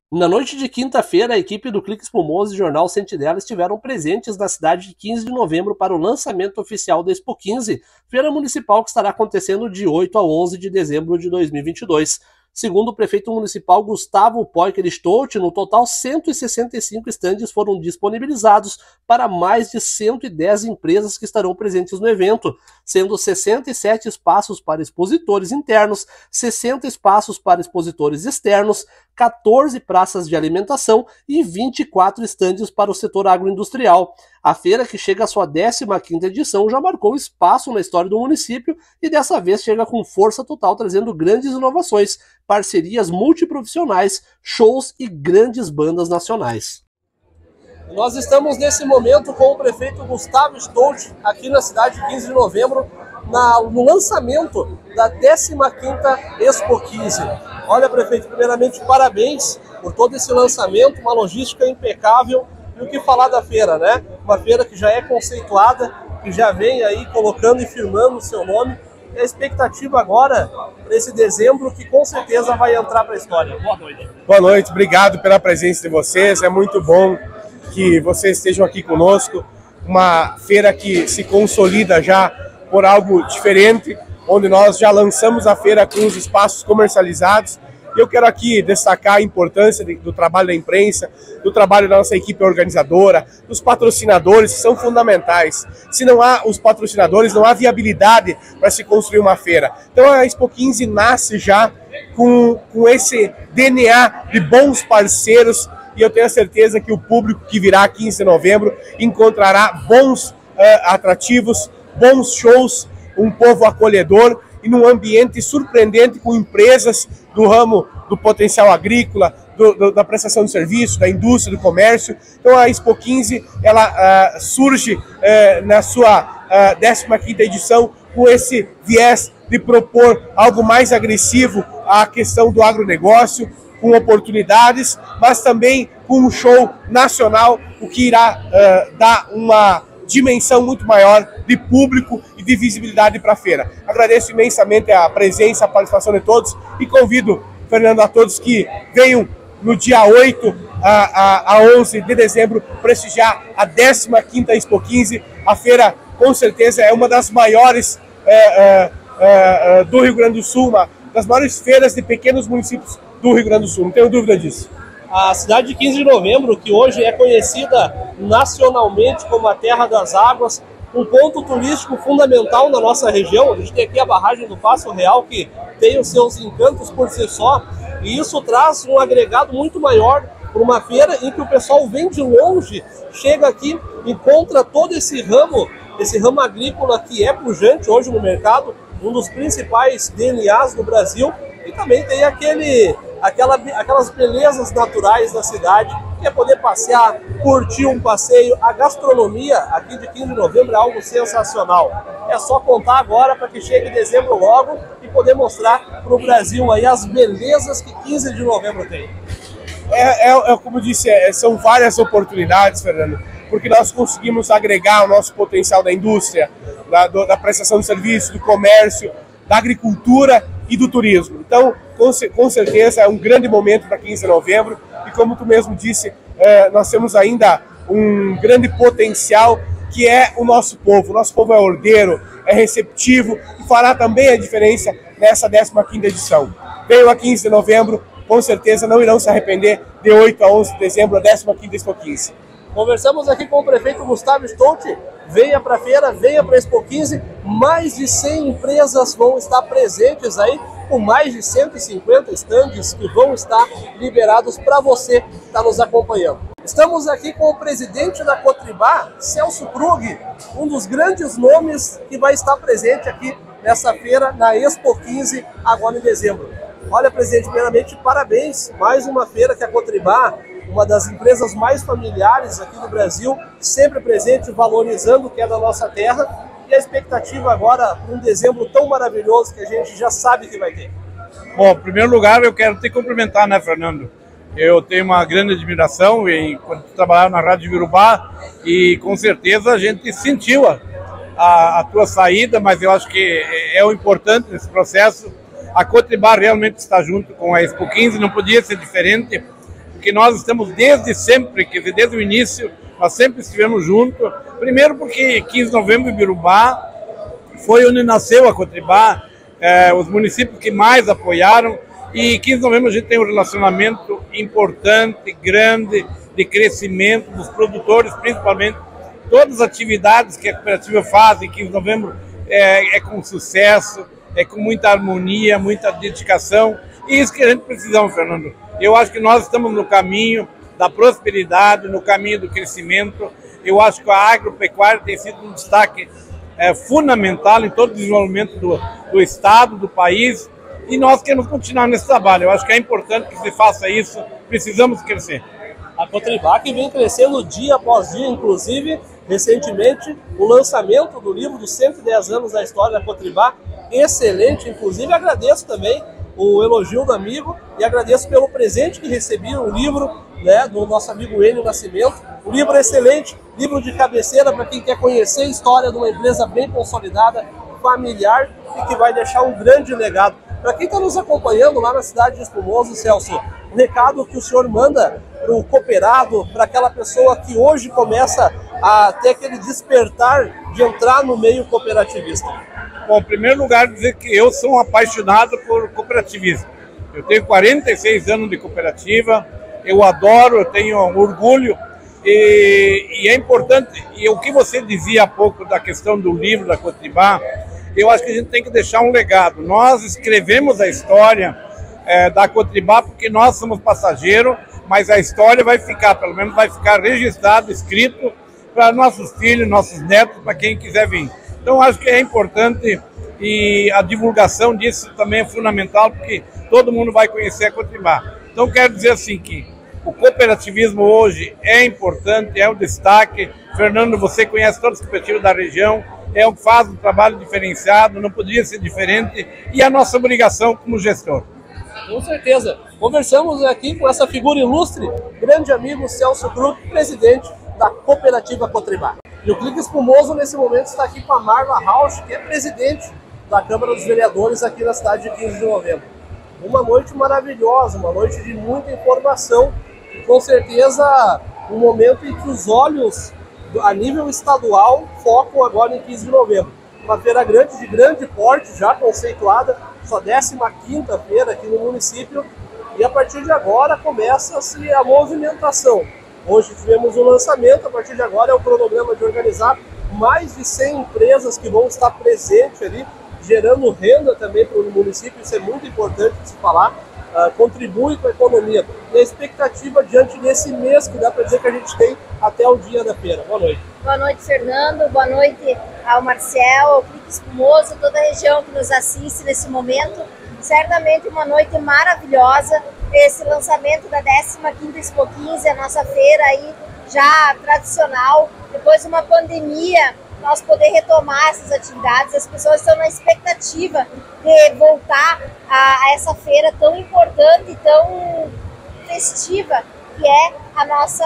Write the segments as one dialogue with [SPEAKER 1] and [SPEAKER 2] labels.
[SPEAKER 1] Na noite de quinta-feira, a equipe do Clique Espumoso e Jornal Sentinela estiveram presentes na cidade de 15 de novembro para o lançamento oficial da Expo 15, feira municipal que estará acontecendo de 8 a 11 de dezembro de 2022. Segundo o prefeito municipal Gustavo Poiker Stoltz, no total 165 estandes foram disponibilizados para mais de 110 empresas que estarão presentes no evento, sendo 67 espaços para expositores internos, 60 espaços para expositores externos, 14 praças de alimentação e 24 estandes para o setor agroindustrial. A feira, que chega à sua 15ª edição, já marcou espaço na história do município e dessa vez chega com força total, trazendo grandes inovações, parcerias multiprofissionais, shows e grandes bandas nacionais. Nós estamos nesse momento com o prefeito Gustavo Stoltz, aqui na cidade de 15 de novembro, no lançamento da 15ª Expo 15. Olha, prefeito, primeiramente parabéns por todo esse lançamento, uma logística impecável. E o que falar da feira, né? Uma feira que já é conceituada, que já vem aí colocando e firmando o seu nome. E a expectativa agora para esse dezembro, que com certeza vai entrar para a história. Boa noite.
[SPEAKER 2] Boa noite, obrigado pela presença de vocês. É muito bom que vocês estejam aqui conosco. Uma feira que se consolida já por algo diferente, onde nós já lançamos a feira com os espaços comercializados. Eu quero aqui destacar a importância do trabalho da imprensa, do trabalho da nossa equipe organizadora, dos patrocinadores, que são fundamentais. Se não há os patrocinadores, não há viabilidade para se construir uma feira. Então a Expo 15 nasce já com esse DNA de bons parceiros, e eu tenho a certeza que o público que virá 15 de novembro encontrará bons atrativos, bons shows, um povo acolhedor e num ambiente surpreendente, com empresas do ramo do potencial agrícola, da prestação de serviço, da indústria, do comércio. Então a Expo 15 ela surge na sua 15ª edição com esse viés de propor algo mais agressivo à questão do agronegócio, com oportunidades, mas também com um show nacional, o que irá dar uma dimensão muito maior de público e de visibilidade para a feira. Agradeço imensamente a presença, a participação de todos e convido, Fernando, a todos que venham no dia 8 a 11 de dezembro prestigiar a 15ª Expo 15. A feira, com certeza, é uma das maiores do Rio Grande do Sul, uma das maiores feiras de pequenos municípios do Rio Grande do Sul, não tenho dúvida disso.
[SPEAKER 1] A cidade de 15 de novembro, que hoje é conhecida nacionalmente como a Terra das Águas, um ponto turístico fundamental na nossa região. A gente tem aqui a barragem do Passo Real, que tem os seus encantos por si só, e isso traz um agregado muito maior para uma feira em que o pessoal vem de longe, chega aqui, encontra todo esse ramo agrícola que é pujante hoje no mercado, um dos principais DNAs do Brasil, e também tem aquelas belezas naturais da cidade, que é poder passear, curtir um passeio. A gastronomia aqui de 15 de novembro é algo sensacional. É só contar agora para que chegue dezembro logo e poder mostrar para o Brasil aí as belezas que 15 de novembro tem.
[SPEAKER 2] Como disse, são várias oportunidades, Fernando, porque nós conseguimos agregar o nosso potencial da indústria, da prestação de serviço, do comércio, da agricultura e do turismo. Então, com certeza, é um grande momento para 15 de novembro e, como tu mesmo disse, nós temos ainda um grande potencial, que é o nosso povo. O nosso povo é ordeiro, é receptivo e fará também a diferença nessa 15ª edição. Venham a 15 de novembro, com certeza não irão se arrepender, de 8 a 11 de dezembro, a 15ª Expo 15.
[SPEAKER 1] Conversamos aqui com o prefeito Gustavo Stoltz. Venha para a feira, venha para a Expo 15. Mais de 100 empresas vão estar presentes aí, com mais de 150 estandes que vão estar liberados para você que está nos acompanhando. Estamos aqui com o presidente da Cotribá, Celso Krug, um dos grandes nomes que vai estar presente aqui nessa feira, na Expo 15, agora em dezembro. Olha, presidente, primeiramente, parabéns. Mais uma feira que a Cotribá, uma das empresas mais familiares aqui do Brasil, sempre presente, valorizando o que é da nossa terra. E a expectativa agora para um dezembro tão maravilhoso que a gente já sabe que vai ter.
[SPEAKER 3] Bom, em primeiro lugar, eu quero te cumprimentar, né, Fernando? Eu tenho uma grande admiração quando trabalhava na Rádio Virubá, e com certeza a gente sentiu a tua saída, mas eu acho que é o importante nesse processo. A Cotribá realmente está junto com a Expo 15, não podia ser diferente, porque nós estamos desde sempre, quer dizer, desde o início, nós sempre estivemos juntos. Primeiro porque 15 de novembro em Birubá foi onde nasceu a Cotribá, os municípios que mais apoiaram, e 15 de novembro a gente tem um relacionamento importante, grande, de crescimento dos produtores, principalmente. Todas as atividades que a cooperativa faz em 15 de novembro é com sucesso, é com muita harmonia, muita dedicação, e isso que a gente precisa, Fernando. Eu acho que nós estamos no caminho da prosperidade, no caminho do crescimento. Eu acho que a agropecuária tem sido um destaque fundamental em todo o desenvolvimento do Estado, do país, e nós queremos continuar nesse trabalho. Eu acho que é importante que se faça isso, precisamos crescer.
[SPEAKER 1] A Cotribá que vem crescendo dia após dia, inclusive, recentemente, o lançamento do livro dos 110 anos da história da Cotribá, excelente, inclusive agradeço também o elogio do amigo e agradeço pelo presente que recebi, o livro, né, do nosso amigo Enio Nascimento. O livro é excelente, livro de cabeceira para quem quer conhecer a história de uma empresa bem consolidada, familiar e que vai deixar um grande legado. Para quem está nos acompanhando lá na cidade de Espumoso, Celso, o recado que o senhor manda para o cooperado, para aquela pessoa que hoje começa a ter aquele despertar de entrar no meio cooperativista.
[SPEAKER 3] Bom, em primeiro lugar, dizer que eu sou um apaixonado por cooperativismo. Eu tenho 46 anos de cooperativa, eu adoro, eu tenho um orgulho e é importante. E o que você dizia há pouco da questão do livro da Cotribá, eu acho que a gente tem que deixar um legado. Nós escrevemos a história da Cotribá porque nós somos passageiros, mas a história vai ficar, pelo menos vai ficar registrado, escrito para nossos filhos, nossos netos, para quem quiser vir. Então acho que é importante e a divulgação disso também é fundamental, porque todo mundo vai conhecer a Cotribá. Então quero dizer assim que o cooperativismo hoje é importante, é o destaque. Fernando, você conhece todas as cooperativas da região, faz um trabalho diferenciado, não poderia ser diferente, e a nossa obrigação como gestor.
[SPEAKER 1] Com certeza. Conversamos aqui com essa figura ilustre, grande amigo Celso Krug, presidente da Cooperativa Cotribá. E o Clique Espumoso, nesse momento, está aqui com a Marla Rauch, que é presidente da Câmara dos Vereadores aqui na cidade de 15 de novembro. Uma noite maravilhosa, uma noite de muita informação, e com certeza um momento em que os olhos, a nível estadual, focam agora em 15 de novembro. Uma feira grande, de grande porte, já conceituada, sua 15ª feira aqui no município, e a partir de agora começa-se a movimentação. Hoje tivemos o lançamento, a partir de agora é o cronograma de organizar mais de 100 empresas que vão estar presentes ali, gerando renda também para o município, isso é muito importante de se falar, contribui com a economia. E a expectativa diante desse mês, que dá para dizer que a gente tem até o dia da feira. Boa noite.
[SPEAKER 4] Boa noite, Fernando. Boa noite ao Marcel, ao Clique Espumoso, toda a região que nos assiste nesse momento. Certamente uma noite maravilhosa, esse lançamento da 15ª Expo 15, a nossa feira aí já tradicional, depois de uma pandemia, nós poder retomar essas atividades, as pessoas estão na expectativa de voltar a essa feira tão importante e tão festiva, que é a nossa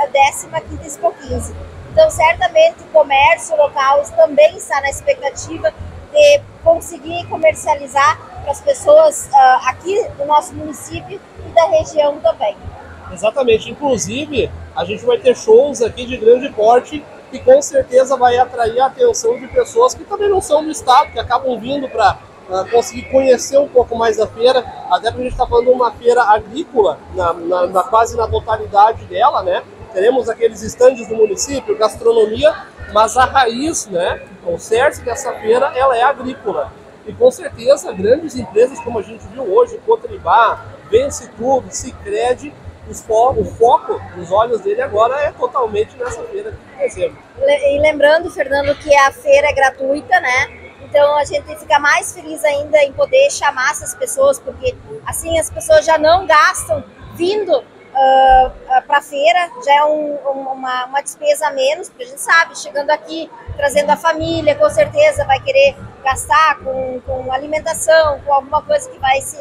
[SPEAKER 4] 15ª Expo 15. Então, certamente, o comércio local também está na expectativa de conseguir comercializar para as pessoas aqui do nosso município e da região também.
[SPEAKER 1] Exatamente, inclusive a gente vai ter shows aqui de grande porte que com certeza vai atrair a atenção de pessoas que também não são do estado, que acabam vindo para conseguir conhecer um pouco mais da feira, até porque a gente está falando de uma feira agrícola, quase na totalidade dela, né? Teremos aqueles estandes do município, gastronomia, mas a raiz, né, o cerne dessa feira, ela é agrícola. E com certeza grandes empresas, como a gente viu hoje, Cotribá, Vence Tudo, Sicredi, o foco dos olhos dele agora é totalmente nessa feira de dezembro.
[SPEAKER 4] E lembrando, Fernando, que a feira é gratuita, né? Então a gente fica mais feliz ainda em poder chamar essas pessoas, porque assim as pessoas já não gastam vindo para a feira, já é uma despesa a menos, porque a gente sabe, chegando aqui, trazendo a família, com certeza vai querer gastar com alimentação, com alguma coisa que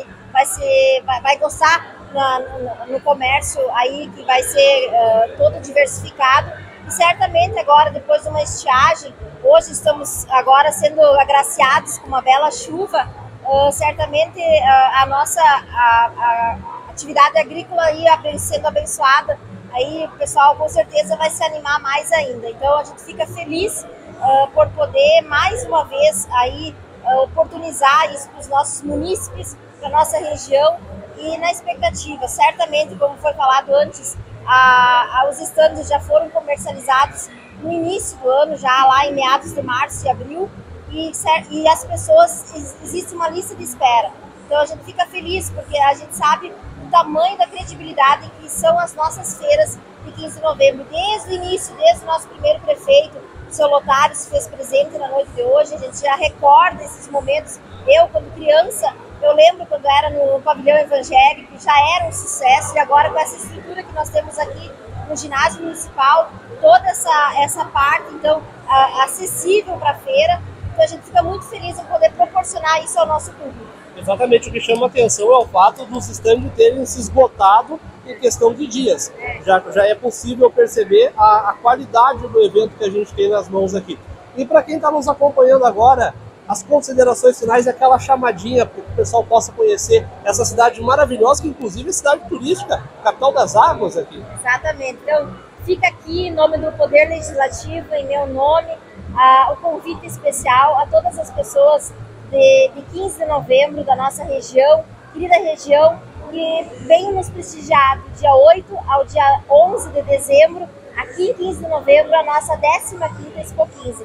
[SPEAKER 4] vai gostar no comércio aí, que vai ser todo diversificado. E certamente agora, depois de uma estiagem, hoje estamos agora sendo agraciados com uma bela chuva, certamente a nossa atividade agrícola aí sendo abençoada, aí o pessoal com certeza vai se animar mais ainda. Então a gente fica feliz por poder mais uma vez aí oportunizar isso para os nossos munícipes, para a nossa região, e na expectativa, certamente, como foi falado antes, os estandes já foram comercializados no início do ano, já lá em meados de março e abril, e as pessoas, existe uma lista de espera. Então a gente fica feliz porque a gente sabe o tamanho da credibilidade que são as nossas feiras de 15 de novembro. Desde o início, desde o nosso primeiro prefeito, o seu Lotário, se fez presente na noite de hoje, a gente já recorda esses momentos. Eu, quando criança, eu lembro quando era no pavilhão evangélico, já era um sucesso, e agora com essa estrutura que nós temos aqui no ginásio municipal, toda essa parte, então, acessível para a feira. Então a gente fica muito feliz em poder proporcionar isso ao nosso público.
[SPEAKER 1] Exatamente, o que chama a atenção é o fato dos estandes terem se esgotado em questão de dias. Já é possível perceber a qualidade do evento que a gente tem nas mãos aqui. E para quem está nos acompanhando agora, as considerações finais e aquela chamadinha para que o pessoal possa conhecer essa cidade maravilhosa, que inclusive é cidade turística, capital das águas aqui.
[SPEAKER 4] Exatamente. Então, fica aqui em nome do Poder Legislativo, em meu nome, o convite especial a todas as pessoas de 15 de novembro da nossa região, querida região, que venham nos prestigiar do dia 8 ao dia 11 de dezembro, aqui em 15 de novembro, a nossa 15ª Expo 15,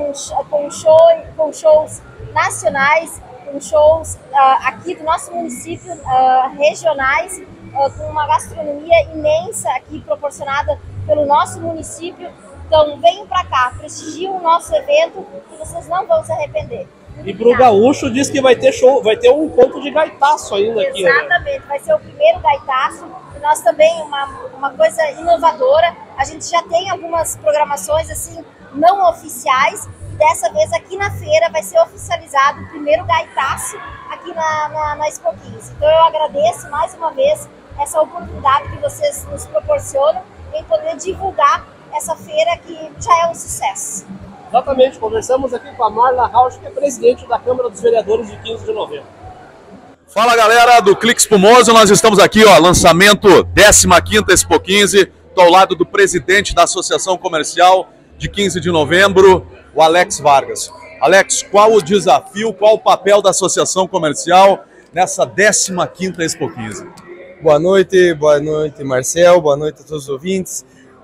[SPEAKER 4] com shows nacionais, com shows aqui do nosso município, regionais, com uma gastronomia imensa aqui proporcionada pelo nosso município. Então venham para cá, prestigiem o nosso evento e vocês não vão se arrepender.
[SPEAKER 1] E pro gaúcho diz que vai ter show, vai ter um ponto de gaitaço ainda aqui.
[SPEAKER 4] Exatamente, vai ser o primeiro gaitaço. E nós também, uma coisa inovadora, a gente já tem algumas programações assim não oficiais, e dessa vez aqui na feira vai ser oficializado o primeiro gaitaço aqui na Expo 15. Então eu agradeço mais uma vez essa oportunidade que vocês nos proporcionam em poder divulgar essa feira que já é um sucesso.
[SPEAKER 1] Exatamente, conversamos aqui com a Marla Rauch, que é presidente da Câmara dos Vereadores de 15 de novembro.
[SPEAKER 5] Fala galera do Clique Espumoso, nós estamos aqui, ó, lançamento 15ª Expo 15, estou ao lado do presidente da Associação Comercial de 15 de novembro, o Alex Vargas. Alex, qual o desafio, qual o papel da Associação Comercial nessa 15ª Expo 15?
[SPEAKER 2] Boa noite Marcel, boa noite a todos os ouvintes.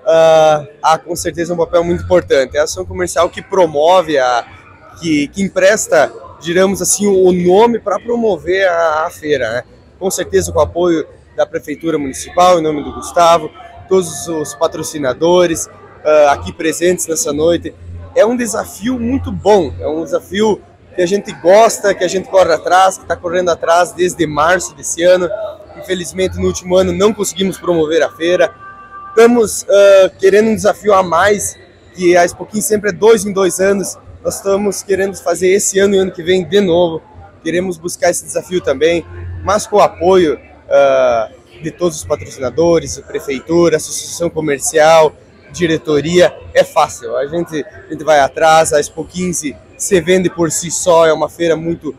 [SPEAKER 2] Com certeza é um papel muito importante. É a ação comercial que promove, que empresta, digamos assim, o nome para promover a feira, né? Com certeza com o apoio da Prefeitura Municipal, em nome do Gustavo, todos os patrocinadores aqui presentes nessa noite. É um desafio muito bom, é um desafio que a gente gosta, que a gente corre atrás, que está correndo atrás desde março desse ano. Infelizmente no último ano não conseguimos promover a feira. Estamos querendo um desafio a mais, que a Expo 15 sempre é 2 em 2 anos. Nós estamos querendo fazer esse ano e ano que vem de novo. Queremos buscar esse desafio também, mas com o apoio de todos os patrocinadores, a Prefeitura, a Associação Comercial, diretoria. É fácil, a gente vai atrás. A Expo 15 se vende por si só, é uma feira de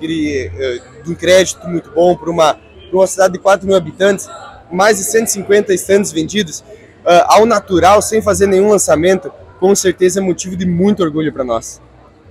[SPEAKER 2] um crédito muito bom para uma cidade de 4 mil habitantes. Mais de 150 estandes vendidos ao natural, sem fazer nenhum lançamento, com certeza é motivo de muito orgulho para nós.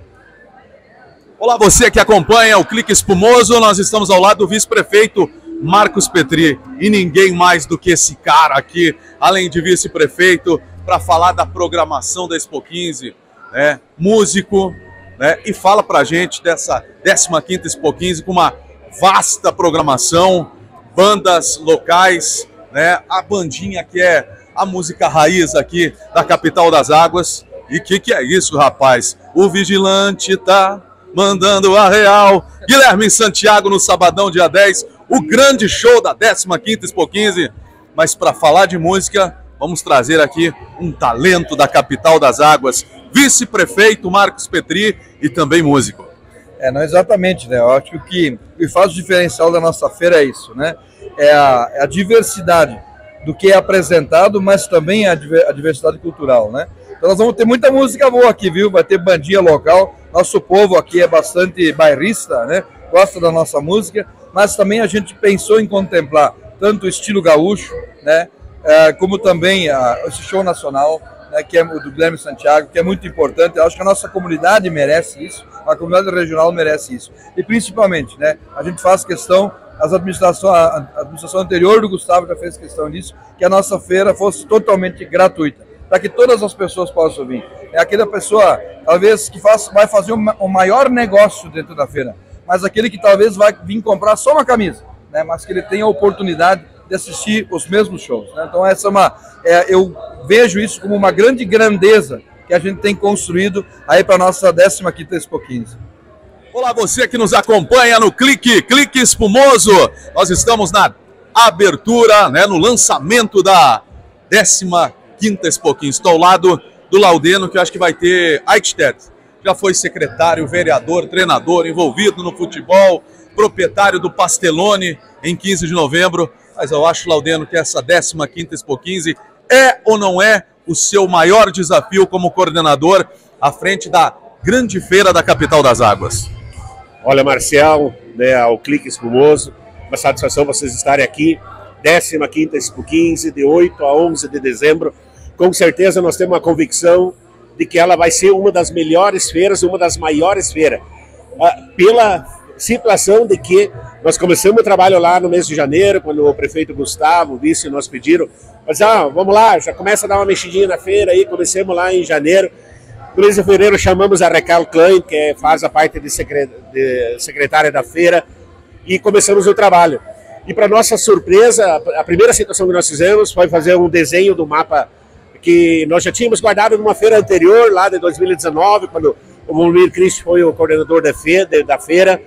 [SPEAKER 5] Olá, você que acompanha o Clique Espumoso, nós estamos ao lado do vice-prefeito Marcos Petri, e ninguém mais do que esse cara aqui, além de vice-prefeito, para falar da programação da Expo 15, né? Músico, né? E fala pra gente dessa 15ª Expo 15 com uma vasta programação, bandas locais, né? A bandinha que é a música raiz aqui da capital das águas. E que é isso, rapaz? O vigilante tá mandando a real. Guilherme Santiago no sabadão, dia 10, o grande show da 15ª Expo 15. Mas para falar de música, vamos trazer aqui um talento da capital das águas, vice-prefeito Marcos Petri e também músico.
[SPEAKER 3] Não, exatamente, né? Eu acho que o que faz o diferencial da nossa feira é isso, né? É a diversidade do que é apresentado, mas também a diversidade cultural, né? Então nós vamos ter muita música boa aqui, viu? Vai ter bandinha local, nosso povo aqui é bastante bairrista, né? Gosta da nossa música, mas também a gente pensou em contemplar
[SPEAKER 6] tanto o estilo gaúcho, né, como também esse show nacional, né, que é o do Guilherme Santiago, que é muito importante. Eu acho que a nossa comunidade merece isso, a comunidade regional merece isso. E principalmente, né, a gente faz questão, a administração anterior do Gustavo já fez questão disso, que a nossa feira fosse totalmente gratuita, para que todas as pessoas possam vir. É aquela pessoa, talvez, que vai fazer o maior negócio dentro da feira, mas aquele que talvez vai vir comprar só uma camisa, né, mas que ele tenha a oportunidade de assistir os mesmos shows, né? Então essa eu vejo isso como uma grande grandeza que a gente tem construído aí para a nossa 15ª Expo 15.
[SPEAKER 5] Olá, você que nos acompanha no Clique Espumoso. Nós estamos na abertura, né, no lançamento da 15ª Expo 15. Estou ao lado do Laudeno, que eu acho que vai ter Eichstätt. Já foi secretário, vereador, treinador, envolvido no futebol, proprietário do Pastelone em 15 de novembro. Mas eu acho, Laudeno, que essa 15ª Expo 15 é ou não é o seu maior desafio como coordenador à frente da grande feira da capital das águas?
[SPEAKER 7] Olha, Marcel, né, ao Clique Espumoso, uma satisfação vocês estarem aqui. 15ª Expo 15, de 8 a 11 de dezembro. Com certeza nós temos uma convicção de que ela vai ser uma das melhores feiras, uma das maiores feiras. Pela situação de que nós começamos o trabalho lá no mês de janeiro, quando o prefeito Gustavo, o vice, nos pediram, mas vamos lá, já começa a dar uma mexidinha na feira aí, comecemos lá em janeiro. No mês de fevereiro chamamos a Raquel Klein, que faz a parte de secretária da feira, e começamos o trabalho. E para nossa surpresa, a primeira situação que nós fizemos foi fazer um desenho do mapa que nós já tínhamos guardado numa feira anterior, lá de 2019, quando o Volmir Christ foi o coordenador da feira.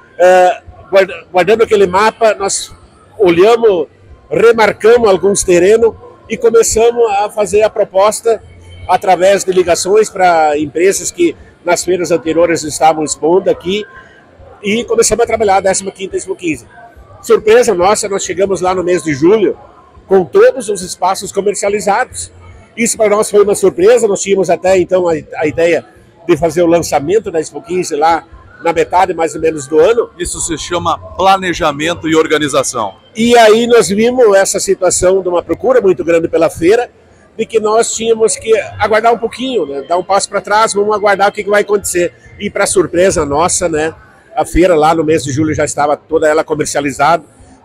[SPEAKER 7] Guardando aquele mapa, nós olhamos, remarcamos alguns terrenos e começamos a fazer a proposta através de ligações para empresas que nas feiras anteriores estavam expondo aqui, e começamos a trabalhar a 15ª Expo 15. Surpresa nossa, nós chegamos lá no mês de julho com todos os espaços comercializados. Isso para nós foi uma surpresa. Nós tínhamos até então a ideia de fazer o lançamento da Expo 15 lá na metade mais ou menos do ano.
[SPEAKER 5] Isso se chama planejamento e organização.
[SPEAKER 7] E aí nós vimos essa situação de uma procura muito grande pela feira, de que nós tínhamos que aguardar um pouquinho, né? Dar um passo para trás, vamos aguardar o que vai acontecer. E para surpresa nossa, né, a feira lá no mês de julho já estava toda ela comercializada,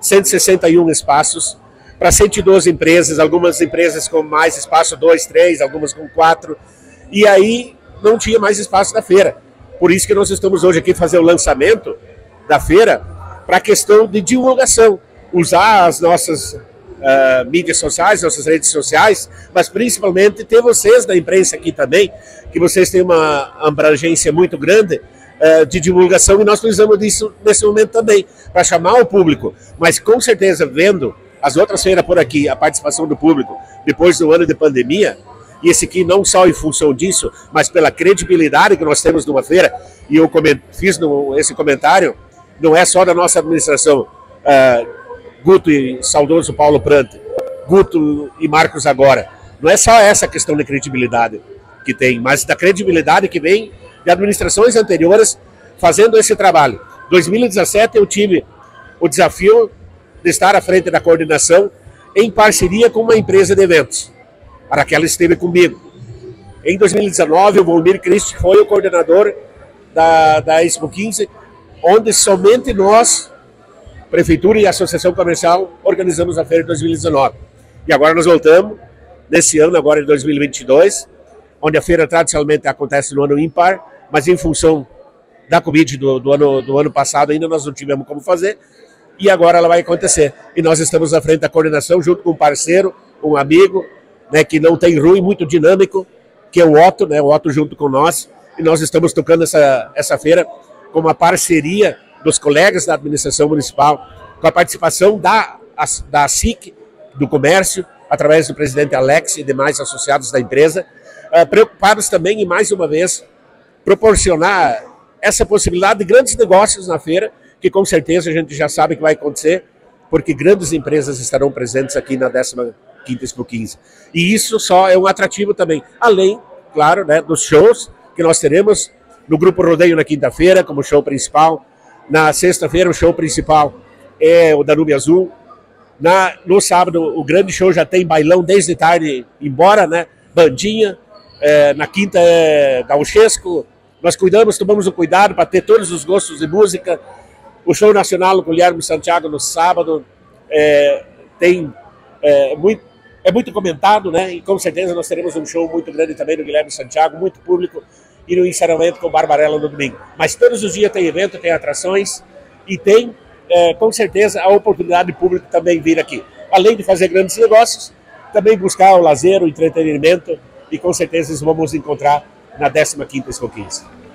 [SPEAKER 7] 161 espaços para 112 empresas, algumas empresas com mais espaço, 2, 3, algumas com 4, e aí não tinha mais espaço da feira. Por isso que nós estamos hoje aqui fazer o lançamento da feira para a questão de divulgação, usar as nossas mídias sociais, nossas redes sociais, mas principalmente ter vocês da imprensa aqui também, que vocês têm uma abrangência muito grande de divulgação, e nós precisamos disso nesse momento também, para chamar o público. Mas com certeza, vendo as outras feiras por aqui, a participação do público, depois do ano de pandemia, e esse aqui não só em função disso, mas pela credibilidade que nós temos numa feira, e eu fiz esse comentário, não é só da nossa administração, Guto e saudoso Paulo Prante, Guto e Marcos agora, não é só essa questão de credibilidade que tem, mas da credibilidade que vem de administrações anteriores fazendo esse trabalho. 2017 eu tive o desafio de estar à frente da coordenação em parceria com uma empresa de eventos. A Raquel esteve comigo. Em 2019, o Volmir Christ foi o coordenador da Expo 15, onde somente nós, Prefeitura e Associação Comercial, organizamos a feira de 2019. E agora nós voltamos, nesse ano, agora em 2022, onde a feira tradicionalmente acontece no ano ímpar, mas em função da Covid do ano passado ainda nós não tivemos como fazer, e agora ela vai acontecer. E nós estamos à frente da coordenação, junto com um parceiro, um amigo, né, que não tem ruim, muito dinâmico, que é o Otto, né, o Otto junto com nós, e nós estamos tocando essa feira com uma parceria dos colegas da administração municipal, com a participação da SIC, do comércio, através do presidente Alex e demais associados da empresa, preocupados também em, mais uma vez, proporcionar essa possibilidade de grandes negócios na feira, que com certeza a gente já sabe que vai acontecer, porque grandes empresas estarão presentes aqui na 15ª Expo 15. E isso só é um atrativo também, além, claro, né, dos shows que nós teremos no Grupo Rodeio na quinta-feira, como show principal. Na sexta-feira o show principal é o Danúbio Azul, No sábado, o grande show já tem bailão desde tarde, embora, né? Bandinha. Na quinta é gauchesco. Nós tomamos o cuidado para ter todos os gostos de música. O show nacional com o Guilherme Santiago no sábado é muito comentado, né? E com certeza nós teremos um show muito grande também do Guilherme Santiago, muito público, e no encerramento com o Barbarella no domingo. Mas todos os dias tem evento, tem atrações e tem, com certeza, a oportunidade de público também vir aqui. Além de fazer grandes negócios, também buscar o lazer, o entretenimento, e com certeza vamos encontrar na 15ª Expo 15.